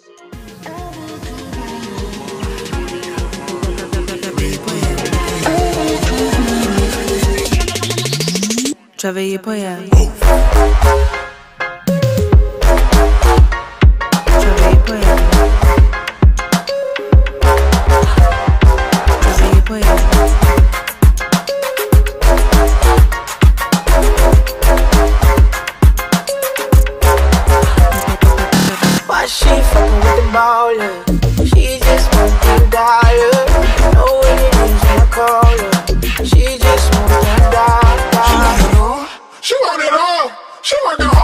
Travailler pour elle. Travailler pour elle. Travailler pour elle. Why she fucking with the baller? She just want them dollars. Know what it is when I call her. She just want them dollars. She want it all. She want it all.